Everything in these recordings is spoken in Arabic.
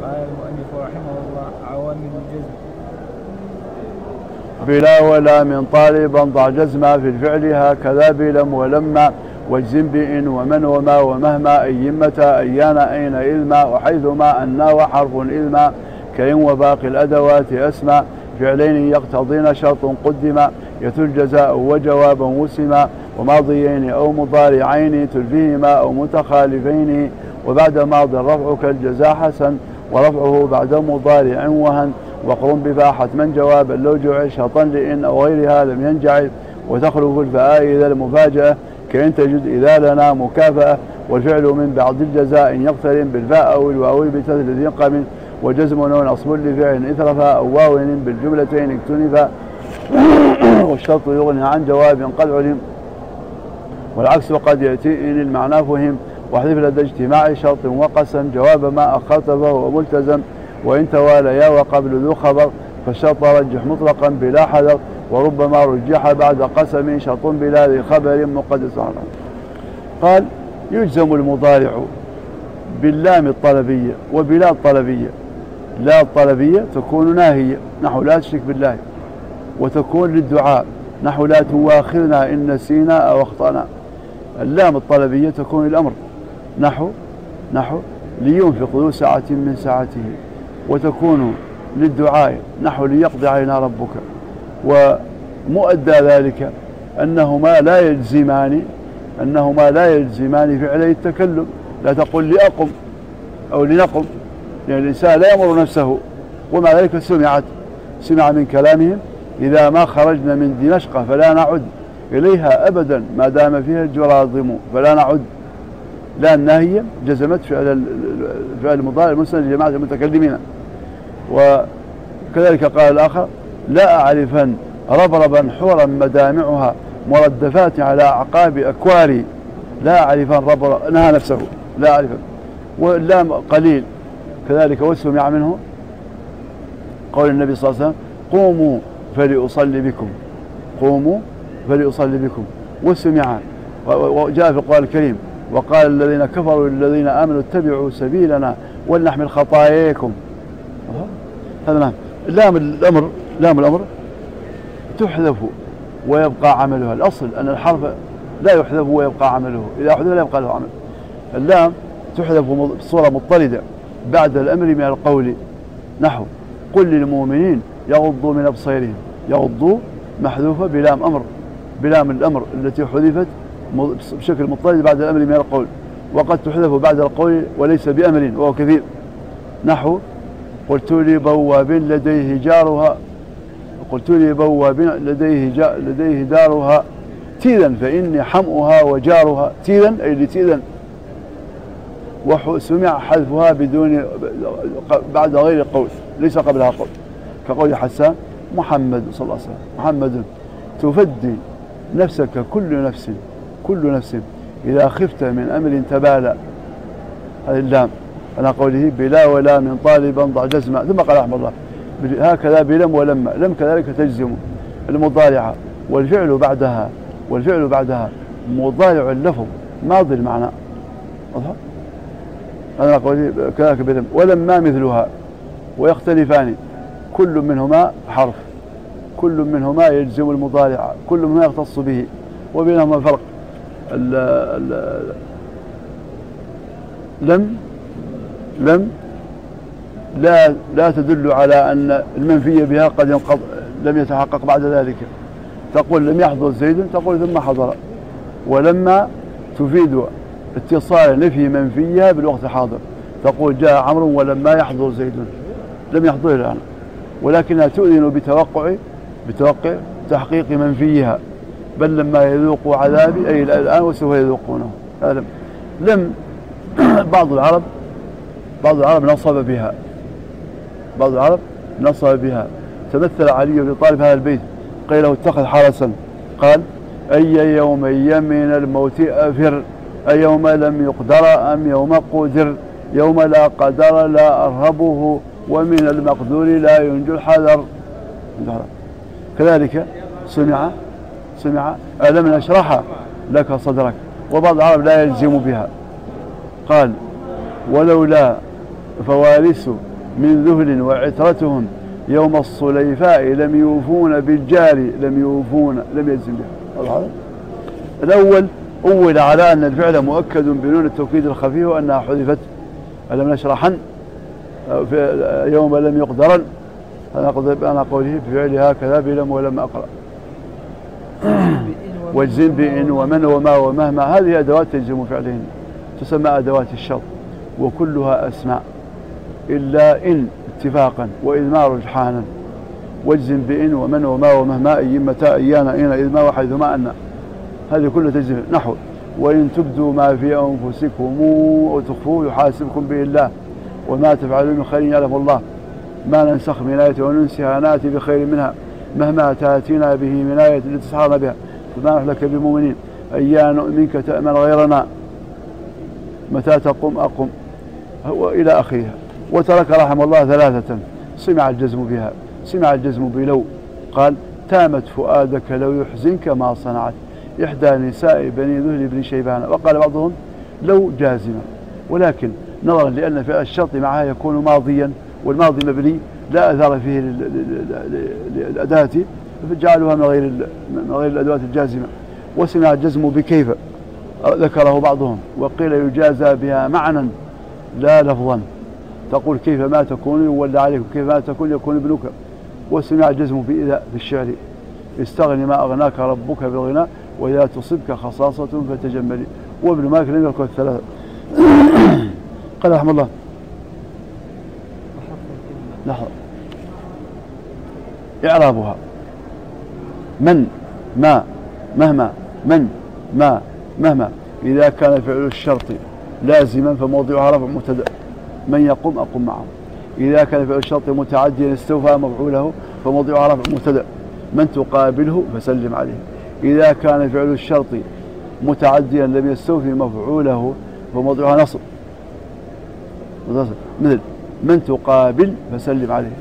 قال المؤلف رحمه الله: عوامل الجزم. بلا ولا من طالبا ضع جزما في الفعل هكذا بلم ولما واجزم بإن ومن وما ومهما أي متى أيان أين إذما وحيثما أنا وحرف إذما كإن وباقي الأدوات أسمى فعلين يقتضين شرط قدما يتل جزاء وجوابا وسما وماضيين أو مضارعين تلفيهما أو متخالفين وبعد ماض الرفع كالجزاء حسن ورفعه بعد مضارع وهن وقرن بفا حتما جوابا لو جعل شرطا لإن أو غيرها لم ينجعل وتخلف الفاء إذا المفاجأة كإن تجد إذا لنا مكافأة والفعل من بعد الجزاء يقترن بالفاء أو الواو بتثلث قم وجزم ونصب لفعل إثرفا أو واو بالجملتين اكتنفا والشرط يغني عن جواب قد علم والعكس قد يأتي إن المعنى فهم واحذف لدى اجتماع شرط وقسم جواب ما أخرت فهو ملتزم وإن تواليا وقبل ذو خبر فالشرط رجح مطلقا بلا حذر وربما رجح بعد قسم شرط بلا ذي خبر مقدس. قال: يجزم المضارع باللام الطلبية وبلا الطلبية. لا الطلبية تكون ناهية نحو لا تشرك بالله، وتكون للدعاء نحو لا تواخذنا إن نسينا أو أخطأنا. اللام الطلبية تكون الأمر نحو لينفق ذو سعة من سعته، وتكون للدعاء نحو ليقضي علينا ربك. ومؤدى ذلك أنهما لا يلزمان فعلي التكلم. لا تقل لأقم أو لنقم، لأن الإنسان لا يأمر نفسه، ومع ذلك سمع من كلامهم: إذا ما خرجنا من دمشق فلا نعد إليها أبدا ما دام فيها الجراذم فلا نعد. لا الناهية جزمت فعل المضارع المسند لجماعة المتكلمين. وكذلك قال الآخر: لا أعرفن ربربا حورا مدامعها مردفات على أعقاب أكواري. لا أعرفن ربربا، نهى نفسه لا أعرفن. واللام قليل كذلك وسمع منه قول النبي صلى الله عليه وسلم: قوموا فلأصلي بكم وسمع. وجاء في القرآن الكريم: وقال الذين كفروا للذين آمنوا اتبعوا سبيلنا ولنحمل خطاياكم. هذا لام الأمر تحذف ويبقى عملها. الأصل أن الحرف لا يحذف ويبقى عمله، إذا حذف لا يبقى له عمل. اللام تحذف بصورة مضطردة بعد الأمر من القول نحو قل للمؤمنين يغضوا من أبصارهم. يغضوا محذوفة بلام الأمر التي حذفت بشكل مضطرد بعد الأمر من القول، وقد تحذف بعد القول وليس بأمر وهو كثير. نحو قلت لبواب لديه دارها تيذا فإني حمؤها وجارها. تيذا أي لتيذا. وسمع حذفها بعد غير قول، ليس قبلها قول، كقول حسان: محمد صلى الله عليه وسلم. محمد تفدي نفسك كل نفس إذا خفت من أمر تبالى. هذه اللام على قوله: بلا ولا من طالبا ضع جزما. ثم قال رحمه الله: هكذا بلم ولما. لم كذلك تجزم المضارعة والفعل بعدها مضارع اللفظ ماضي المعنى. هذا قوله كذلك بلم ولما مثلها ويختلفان، كل منهما حرف، كل منهما يجزم المضارع، كل منهما يختص به، وبينهما فرق. لم لا تدل على أن المنفي بها قد لم يتحقق بعد ذلك. تقول لم يحضر زيد، تقول ثم حضر. ولما تفيد اتصال نفي منفيها بالوقت الحاضر، تقول جاء عمرو ولما يحضر زيد، لم يحضر الآن، ولكنها تؤذن بتوقع تحقيق منفيها. بل لما يذوقوا عذابي أي الآن وسوف يذوقونه. لم بعض العرب نصب بها. تمثل علي بن طالب هذا البيت، قيل له: اتخذ حرسا. قال: أي يومي من الموت أفر، أيوم لم يقدر أم يوم قدر، يوم لا قدر لا أرهبه، ومن المقدور لا ينجو الحذر. كذلك سمع ألم نشرح لك صدرك. وبعض العرب لا يلزم بها. قال: ولولا فوارس من ذهل وعترتهم يوم الصليفاء لم يوفون بالجاري لم يجزم به. الأول أول على أن الفعل مؤكد بنون التوكيد الخفي وأنها حذفت. ألم نشرحن في يوم لم يقدرن أنا قوله بفعل هكذا بلم ولم أقرأ. واجزم بإن ومن وما ومهما هذه أدوات تجزم فعلين تسمى أدوات الشرط وكلها أسماء إلا إن اتفاقا وإذ رجحانا. واجزم بإن ومن وما ومهما أي متى أيانا أين إذ ما وحيثما أن هذه كلها تجزم. نحو وإن تبدوا ما في أنفسكم أو تخفوه يحاسبكم به الله وما تفعلون من خير يعلم الله ما ننسخ من آية وننسها نأتي بخير منها مهما تأتينا به من آية لتسحرنا بها فما نحن لك بمؤمنين أيان منك تأمن غيرنا متى تقوم أقم وإلى آخرها. وترك رحمه الله ثلاثة سمع الجزم بها. سمع الجزم بلو قال تامت فؤادك لو يحزنك ما صنعت إحدى نساء بني ذهل بن شيبان. وقال بعضهم لو جازمة ولكن نظرا لأن فعل الشرط معها يكون ماضيا والماضي مبني لا أثر فيه للأداة فجعلوها من غير الأدوات الجازمة. وسمع الجزم بكيف ذكره بعضهم وقيل يجازى بها معنى لا لفظا تقول كيف ما تكون يولى عليك كيف ما تكون يكون ابنك. وسمع الجزم بإذا في الشعر استغني ما أغناك ربك بالغنى وإذا تصبك خصاصة فتجملي. وابن مالك لم يذكر الثلاثة. قال رحمه الله لحظة إعرابها من ما مهما من ما مهما إذا كان فعل الشرط لازما فموضعها رفع مبتدأ من يقوم أقوم معه. إذا كان فعل الشرط متعديا استوفى مفعوله فموضعها رفع مبتدأ من تقابله فسلم عليه. إذا كان فعل الشرط متعديا لم يستوفي مفعوله فموضعها نصب مثل من تقابل فسلم عليه.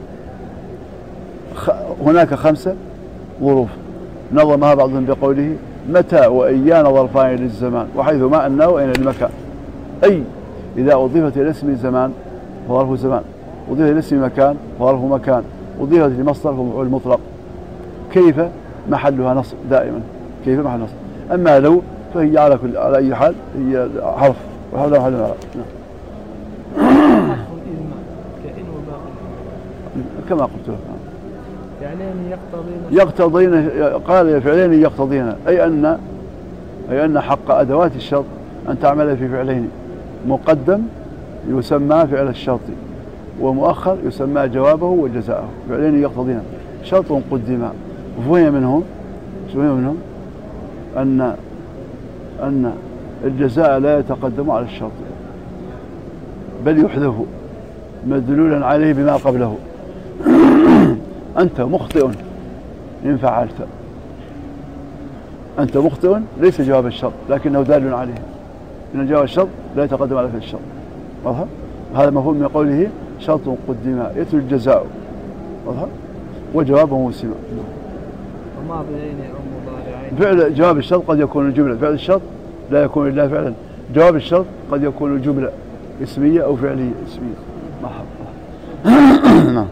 هناك 5 ظروف نظمها بعضهم بقوله متى وأيان ظرفان للزمان وحيثما أنه وأين المكان. أي إذا أضيفت إلى اسم زمان فظرف زمان أضيفت إلى اسم مكان فظرف مكان أضيفت لمصدر فمفعول مطلق. كيف محلها نصب دائما كيف محل نصب. أما لو فهي على أي حال هي حرف وحولها محل الإعراب. كما قلت لك يقتضين قال فعلين يقتضين أي أن حق أدوات الشرط أن تعمل في فعلين مقدم يسمى فعل الشرط ومؤخر يسمى جوابه وجزاءه. فعلين يقتضين شرط قدم وفهم منهم أن الجزاء لا يتقدم على الشرط بل يحذف مدلولا عليه بما قبله. أنت مخطئ إن فعلت. أنت مخطئ ليس جواب الشرط لكنه دال عليه إن جواب الشرط لا يتقدم على فعل الشرط. واضح؟ هذا مفهوم من قوله شرط قدم يتلو الجزاء. واضح؟ وجوابه مسمى. وماضيين أو مضارعين. فعل جواب الشرط قد يكون الجملة. فعل الشرط لا يكون إلا فعلا. جواب الشرط قد يكون الجملة اسمية أو فعلية اسمية. مرحبا.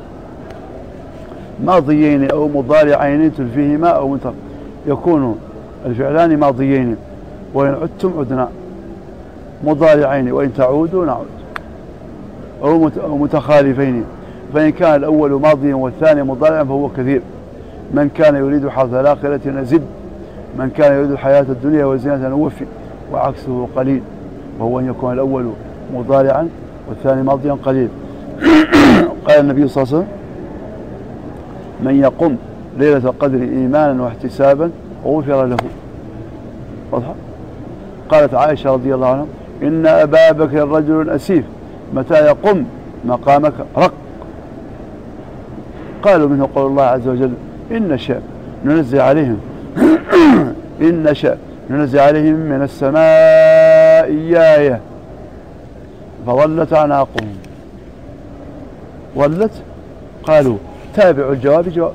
ماضيين أو مضارعين تلفيهما أو منتظر يكون الفعلان ماضيين وإن عدتم عدنا مضارعين وإن تعودوا نعود أو متخالفين فإن كان الأول ماضيا والثاني مضارعا فهو كثير. من كان يريد حظ الآخرة نزد من كان يريد الحياة الدنيا وزينة نوفي وعكسه قليل وهو أن يكون الأول مضارعا والثاني ماضيا قليل. قال النبي صلى الله عليه وسلم من يقم ليلة القدر إيمانا واحتسابا غفر له. واضح؟ قالت عائشة رضي الله عنها إن أبا بكر رجل أسيف متى يقم مقامك رق. قالوا منه قول الله عز وجل إن نشاء ننزل عليهم إن نشاء ننزل عليهم من السماء آية فظلت أعناقهم. ظلت قالوا تابع الجواب جواب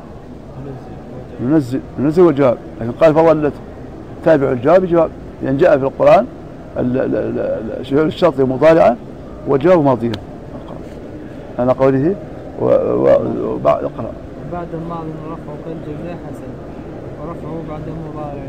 ننزل الجواب لكن قال فظلت تابع الجواب جواب لأن جاء في القرآن الشرط مضارعا والجواب ماضيا. أنا قوله وبعد اقرأ. بعد الماضي رفعه كالجزاء حسن ورفعه بعد المضارع.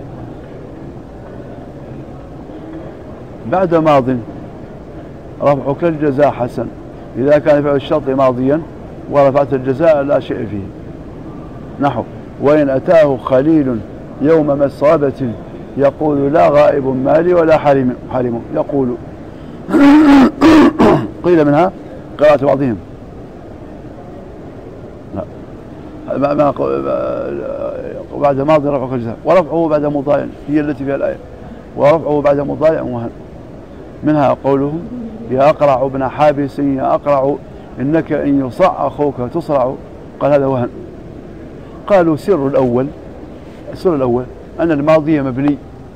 بعد ماض رفعه كالجزاء حسن إذا كان فعل الشرط ماضيا ورفعت الجزاء لا شيء فيه. نحو وإن أتاه خليل يوم مسغبة يقول لا غائب مالي ولا حريم يقول. قيل منها قراءة بعضهم لا بعد ماضي رفعه كالجزاء ورفعه بعد مضارع هي التي فيها الآية ورفعه بعد مضارع وهن. منها قولهم يا أقرع ابن حابس يا أقرع إنك إن يصع أخوك تصرع. قال هذا وهن. قالوا السر الأول أن الماضي مبني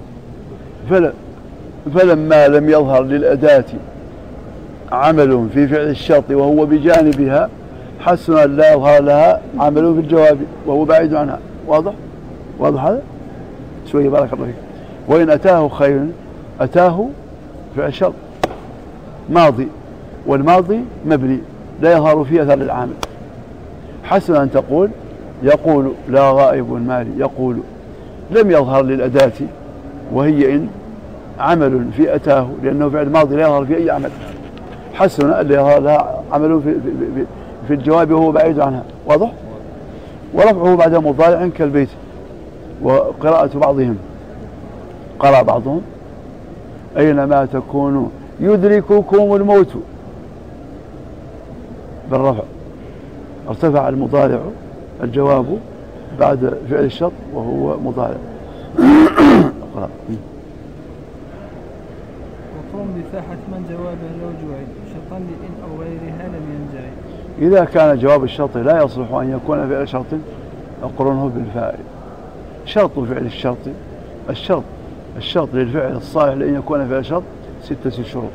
فلما لم يظهر للأداة عمل في فعل الشرط وهو بجانبها حسن أن لا يظهر لها عمل في الجواب وهو بعيد عنها. واضح هذا شوية بارك الله فيك. وإن أتاه خير أتاه فعل الشرط ماضي والماضي مبني لا يظهر فيه أثر العامل. حسن أن تقول يقول لا غائب مالي يقول لم يظهر للأداة وهي إن عمل في أتاه لأنه فعل ماضي لا يظهر فيه أي عمل. حسن أن لا يظهر لها عمل في الجواب وهو بعيد عنها. واضح. ورفعه بعد مضارع كالبيت. وقراءة بعضهم قرأ بعضهم أينما تكونوا يدرككم الموت بالرفع ارتفع المضارع الجواب بعد فعل الشرط وهو مضارع. وقم بفاحة من جوابه لو جعل شرطا لإن أو غيرها لم ينجعل. إذا كان جواب الشرط لا يصلح أن يكون فعل شرط أقرنه بالفاعل. شرط فعل الشرط للفعل الصالح لأن يكون فعل شرط 6 شروط.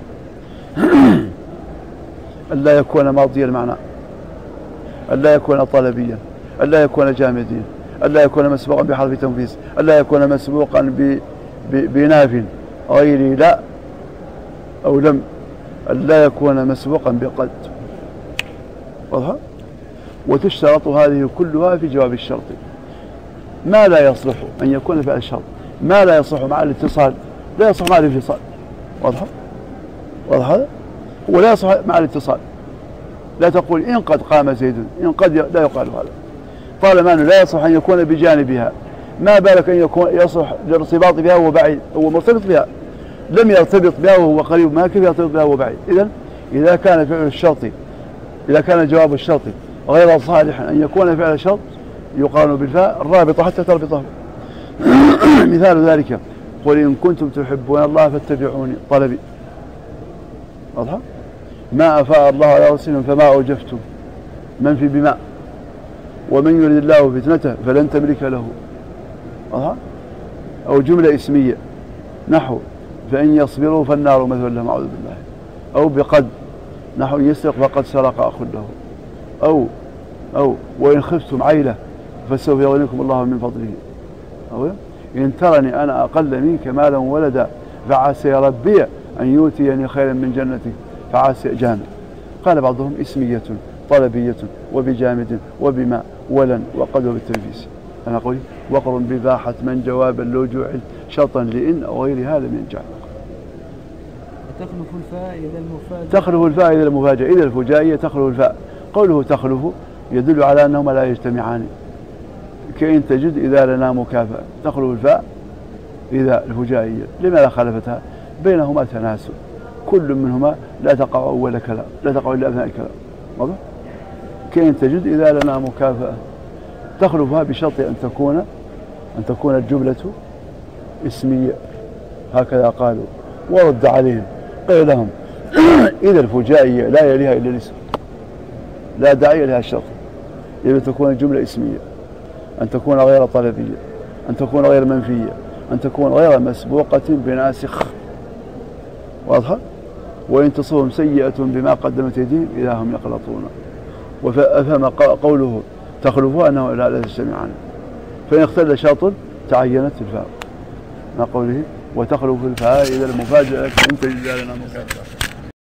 ألا يكون ماضي المعنى ألا يكون طلبيا ألا يكون جامديا ألا يكون مسبوقا بحرف تنفيذ ألا يكون مسبوقا بناف غير لا أو لم ألا يكون مسبوقا بقد. واضح. وتشترط هذه كلها في جواب الشرط. ما لا يصلح أن يكون فعل الشرط ما لا يصلح مع الاتصال لا يصلح مع الانفصال. واضح هذا. ولا يصلح مع الاتصال. لا تقول إن قد قام زيد إن قد لا يقال هذا طالما أنه لا يصلح أن يكون بجانبها ما بالك أن يكون يصلح للارتباط بها وهو بعيد هو مرتبط بها لم يرتبط بها وهو قريب ما كيف يرتبط بها وهو بعيد. إذا كان فعل الشرط إذا كان جواب الشرط غير صالح أن يكون فعل الشرط يقارن بالفاء الرابطة حتى تربطه. مثال ذلك قل إن كنتم تحبون الله فاتبعوني طلبي. واضح. ما أفاء الله على رسولهم فما أوجفتم منفي بما ومن يريد الله فتنته فلن تملك له. واضح. أو جملة اسمية نحو فإن يصبروا فالنار مثوى لهم أعوذ بالله. أو بقد نحو يسرق فقد سرق أخ له. أو وإن خفتم عيلة فسوف يغنيكم الله من فضله. أو إن ترني أنا أقل منك مالا ولدا فعسى ربي أن يؤتيني خيرا من جنتك فعسى جامد. قال بعضهم اسمية طلبية وبجامد وبما ولن وقد وبالتنفيس. أنا أقول وقر بباحة من جوابا لو جعل شرطا لإن أو غيرها لم ينجعل. تخلف الفاء إذا المفاجأة إذا الفجائية تخلف الفاء. قوله تخلف يدل على أنهما لا يجتمعان كإن تجد إذا لنا مكافأة. تخلف الفاء إذا الفجائية لماذا خالفتها؟ بينهما تناسب كل منهما لا تقع أول كلام لا تقع إلا أثناء الكلام. واضح. كإن تجد إذا لنا مكافأة تخلفها بشرط أن تكون الجملة اسمية هكذا قالوا. ورد عليهم قيل لهم إذا الفجائية لا يليها إلا الاسم لا داعي لها الشرط. إذا تكون الجملة اسمية أن تكون غير طلبية أن تكون غير منفية أن تكون غير مسبوقة بناسخ. واضحة. وإن تصبهم سيئة بما قدمت يديهم إذا هم يقلطون. وفهم قوله تخلفها أنه لا تجتمعان فإن اختل شرط تعينت الفاء مع قوله وتخلف الفاء إذا المفاجأة إن تجد لنا مكافأة.